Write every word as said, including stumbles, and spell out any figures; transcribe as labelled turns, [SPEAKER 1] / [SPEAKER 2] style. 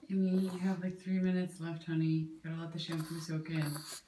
[SPEAKER 1] Immi, you have like three minutes left, honey. Gotta let the shampoo soak in.